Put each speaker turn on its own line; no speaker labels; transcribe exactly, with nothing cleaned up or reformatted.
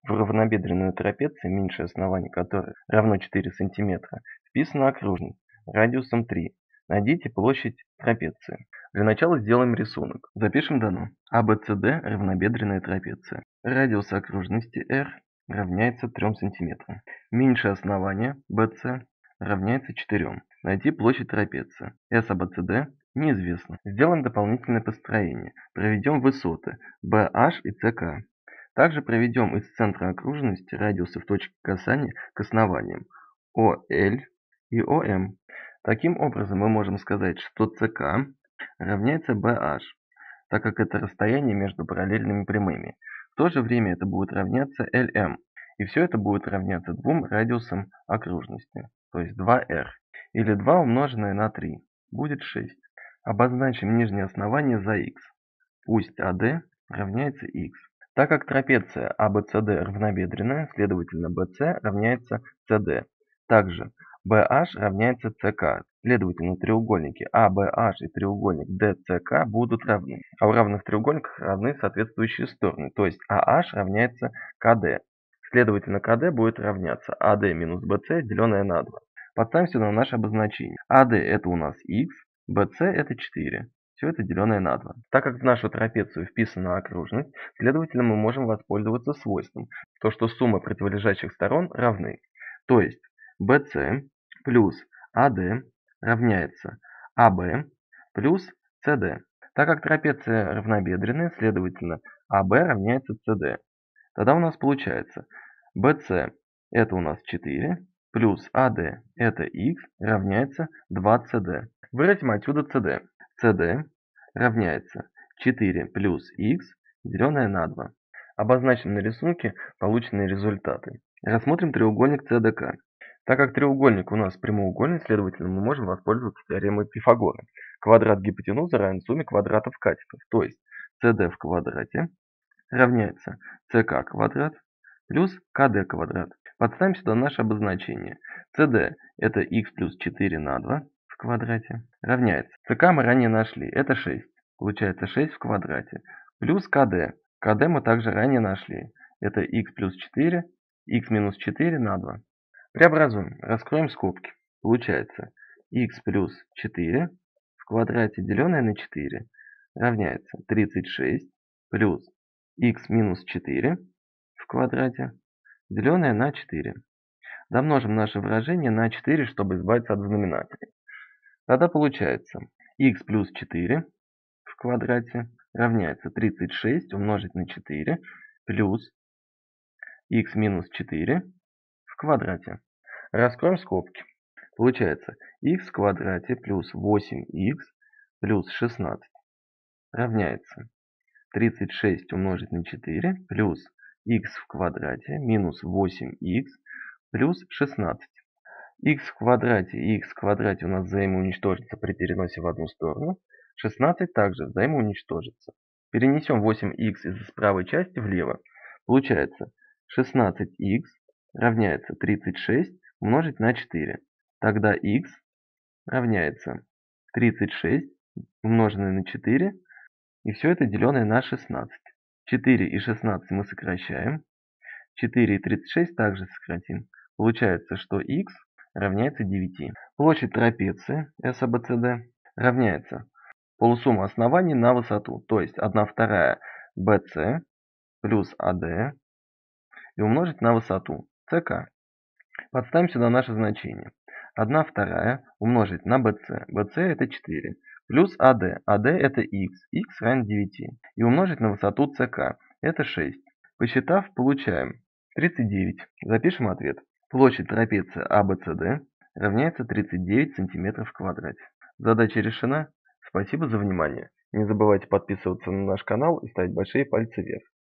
В равнобедренную трапецию, меньшее основание которой равно четыре сантиметра, вписана окружность радиусом три. Найдите площадь трапеции. Для начала сделаем рисунок. Запишем дано. а бэ цэ дэ равнобедренная трапеция. Радиус окружности R равняется трём сантиметрам. Меньшее основание бэ цэ равняется четырем. Найти площадь трапеции. эс а бэ цэ дэ неизвестно. Сделаем дополнительное построение. Проведем высоты бэ аш и цэ ка. Также проведем из центра окружности радиусы в точке касания к основаниям о эль и о эм. Таким образом, мы можем сказать, что цэ ка равняется бэ аш, так как это расстояние между параллельными прямыми. В то же время это будет равняться эль эм. И все это будет равняться двум радиусам окружности, то есть два эр. Или два умноженное на три будет шесть. Обозначим нижнее основание за х. Пусть а дэ равняется х. Так как трапеция а бэ цэ дэ равнобедренная, следовательно бэ цэ равняется цэ дэ. Также бэ аш равняется цэ ка. Следовательно, треугольники а бэ аш и треугольник дэ цэ ка будут равны. А у равных треугольников равны соответствующие стороны. То есть а аш равняется ка дэ. Следовательно, ка дэ будет равняться а дэ минус бэ цэ, деленное на два. Подставим сюда наше обозначение. а дэ это у нас х, бэ цэ это четыре. Все это деленное на два. Так как в нашу трапецию вписана окружность, следовательно, мы можем воспользоваться свойством, то что сумма противолежащих сторон равны. То есть бэ цэ плюс а дэ равняется а бэ плюс цэ дэ. Так как трапеция равнобедренная, следовательно, а бэ равняется цэ дэ. Тогда у нас получается бэ цэ это у нас четыре плюс а дэ это х равняется два цэ дэ. Вырастим отсюда цэ дэ. цэ дэ равняется четыре плюс х, деленное на два. Обозначим на рисунке полученные результаты. Рассмотрим треугольник цэ дэ ка. Так как треугольник у нас прямоугольный, следовательно, мы можем воспользоваться теоремой Пифагора. Квадрат гипотенузы равен сумме квадратов катетов. То есть цэ дэ в квадрате равняется цэ ка квадрат плюс ка дэ квадрат. Подставим сюда наше обозначение. цэ дэ это х плюс четыре на два в квадрате равняется. цэ ка мы ранее нашли, это шесть. Получается шесть в квадрате. Плюс ка дэ. ка дэ мы также ранее нашли. Это х плюс четыре, х минус четыре на два. Преобразуем, раскроем скобки. Получается х плюс четыре в квадрате, деленное на четыре, равняется тридцать шесть плюс х минус четыре в квадрате, деленное на четыре. Домножим наше выражение на четыре, чтобы избавиться от знаменателя. Тогда получается х плюс четыре в квадрате равняется тридцать шесть умножить на четыре плюс х минус четыре в квадрате. Раскроем скобки. Получается х в квадрате плюс восемь х плюс шестнадцать равняется тридцать шесть умножить на четыре плюс х в квадрате минус восемь х плюс шестнадцать. Х в квадрате и х в квадрате у нас взаимоуничтожится при переносе в одну сторону. шестнадцать также взаимоуничтожится. Перенесем восемь х из правой части влево. Получается шестнадцать х равняется тридцать шесть умножить на четыре. Тогда х равняется тридцать шесть умноженное на четыре. И все это деленное на шестнадцать. четыре и шестнадцать мы сокращаем. четыре и тридцать шесть также сократим. Получается, что х равняется девяти. Площадь трапеции эс а бэ цэ дэ равняется полусумма оснований на высоту. То есть одна вторая бэ цэ плюс а дэ и умножить на высоту цэ ка. Подставим сюда наше значение. одна вторая умножить на бэ цэ. бэ цэ это четыре. Плюс а дэ. а дэ это х. х равен девяти. И умножить на высоту цэ ка. Это шесть. Посчитав, получаем тридцать девять. Запишем ответ. Площадь трапеции а бэ цэ дэ равняется тридцать девять сантиметров в квадрате. Задача решена. Спасибо за внимание. Не забывайте подписываться на наш канал и ставить большие пальцы вверх.